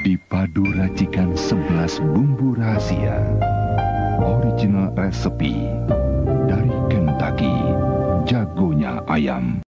Dipadu racikan 11 bumbu rahasia. Original resepi dari Kentucky, jagonya ayam.